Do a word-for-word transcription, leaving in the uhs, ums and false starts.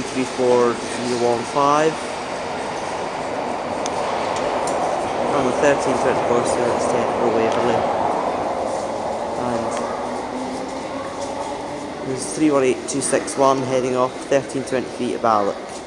three three four zero one five. On the thirteen twenty-four service Technical Waverley. And there's three one eight two six one heading off thirteen twenty-three to Ballock.